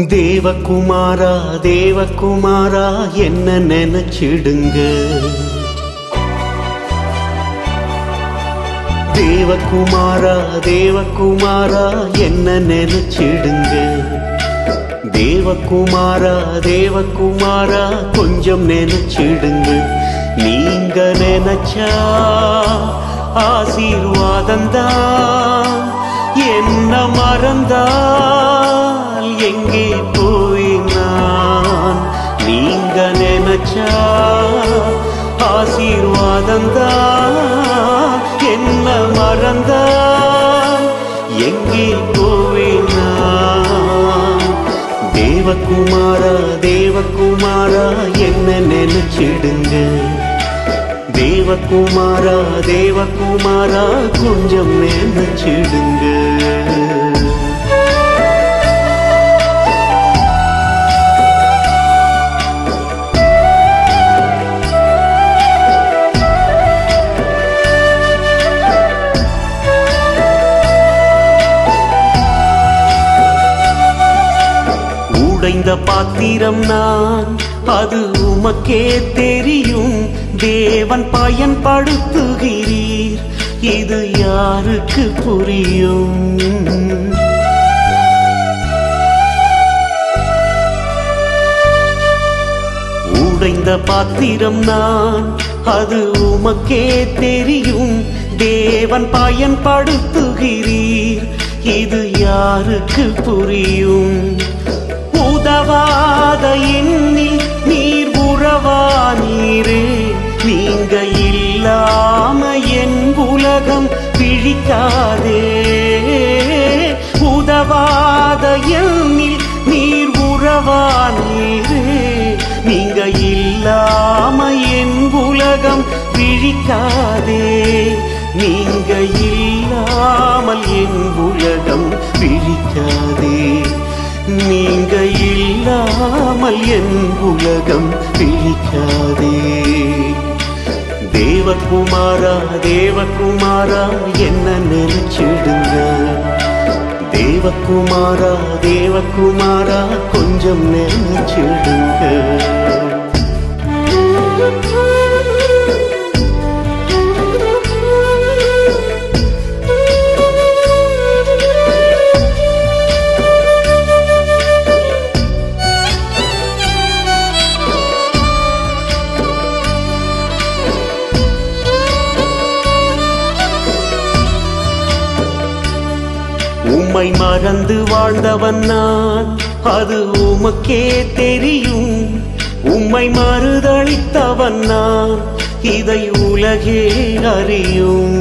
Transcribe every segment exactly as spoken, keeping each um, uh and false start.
தேவகுமாரா தேவகுமாரா என்ன நினைச்சிடுங்க. தேவகுமாரா தேவகுமாரா என்ன நினைச்சிடுங்க. தேவகுமாரா தேவகுமாரா கொஞ்சம் நினைச்சிடுங்க. நீங்க நினைச்சா ஆசீர்வாதந்தான், என்ன மறந்தால் எங்கே போய் நான். நீங்க நினைச்சா ஆசீர்வாதந்தான், என்ன மறந்தால் எங்கே போய் நான். தேவகுமாரா தேவகுமாரா என்ன நினைச்சிடுங்க. தேவகுமாரா தேவகுமாரா கொஞ்சம் நினைச்சிடுங்க. உடைந்த பாத்திரம் நான், அது உமக்கே தெரியும். தேவன் பயன்படுத்துகிறீர், இது யாருக்கு புரியும். உடைந்த பாத்திரம் நான், அது உமக்கே தெரியும். தேவன் பயன்படுத்துகிறீர், இது யாருக்கு புரியும். உதவாத எண்ணில் நீர் உறவானீரே, நீங்க இல்லாம என் உலகம் பிழிக்காதே. உதவாத எண்ணில் நீர் உறவானீரே, நீங்க இல்லாம என் உலகம் பிழிக்காதே. நீங்க இல்லாமல் என் உலகம் பிழிக்காதே. நீங்க இல்லாமல் என் உலகம் பிழிக்காதே. தேவகுமாரா தேவகுமாரா என்ன நினைச்சிடுங்க. தேவகுமாரா தேவகுமாரா கொஞ்சம் நினைச்சிடுங்க. உம்மை மறந்து வாழ்ந்தவன் நான், அது உமக்கே தெரியும். உம்மை மறுதளித்தவன் நான், இதை உலகே அறியும்.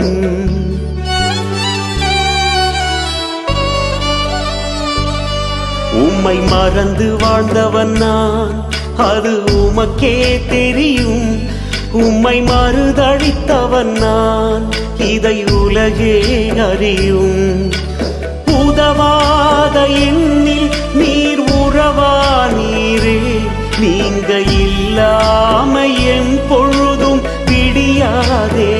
உம்மை மறந்து வாழ்ந்தவன் நான், அது உமக்கே தெரியும். உம்மை மறுதளித்தவன் நான், இதை உலகே அறியும். உதவாத எண்ணில் நீர் உறவானீரே, நீங்க இல்லாம என் பொழுதும் விடியாதே.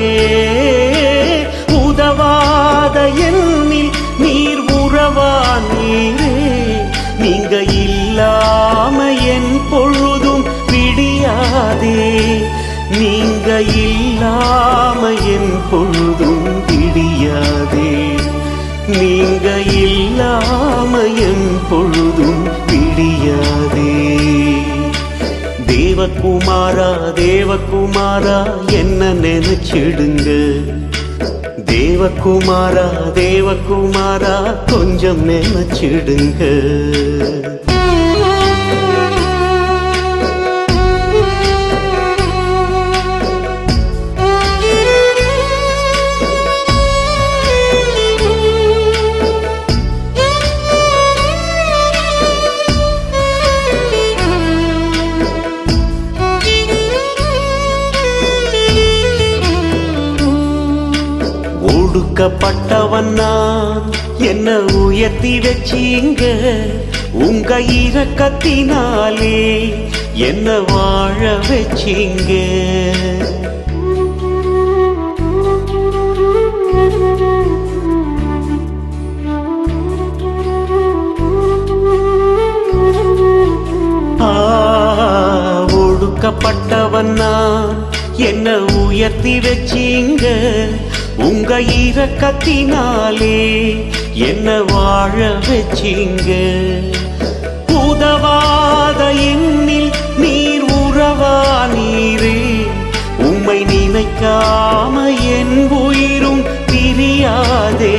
உதவாத எண்ணில் நீர் உறவானீரே, நீங்க இல்லாம என் பொழுதும் விடியாதே. நீங்க இல்லாம என் பொழுதும் விடியாதே. நீங்க இல்லாம என் பொழுதும் விடியாதே. தேவகுமாரா தேவகுமாரா என்ன நினைச்சிடுங்க. தேவகுமாரா தேவகுமாரா கொஞ்சம் நினைச்சிடுங்க. ஒடுக்கப்பட்டவன் நான், என்ன உயர்த்தி வச்சீங்க. உங்க இரக்கத்தினாலே என்ன வாழ வச்சீங்க. ஒதுக்கப்பட்டவன் நான், என்ன உயர்த்தி வச்சீங்க உங்க இரக்கத்தினாலே, என்ன வாழ வச்சீங்க. உதவாத எண்ணில் நீர் உறவா நீரே, உம்மை நினைக்காம என் உயிரும் பிரியாதே.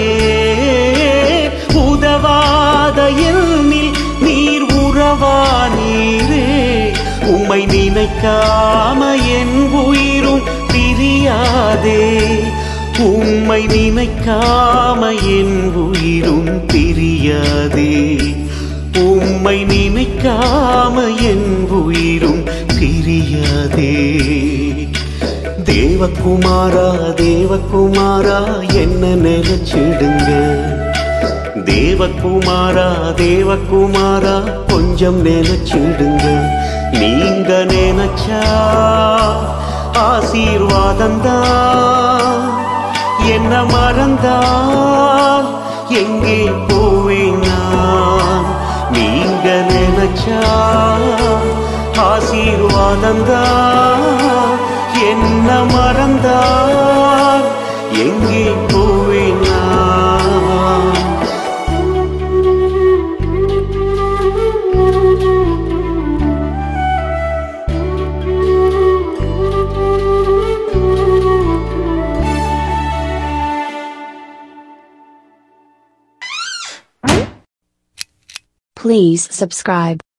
உதவாத எண்ணில் நீர் உறவா நீரே, உம்மை நினைக்காம என் உயிரும் பிரியாதே. உம்மை நினைக்காம என் உயிரும் பிரியாதே. உம்மை நினைக்காம என் உயிரும் பிரியாதே. தேவகுமாரா தேவகுமாரா என்ன நினைச்சிடுங்க. தேவகுமாரா தேவகுமாரா கொஞ்சம் நினைச்சிடுங்க. நீங்க நினைச்சா ஆசீர்வாதம்தான். என்ன மறந்தால் எங்கே போவேன் நான். நீங்க நினைச்சா ஆசீர்வாதம்தான். என்ன மறந்தால் எங்கே போவேன் நான். Please subscribe.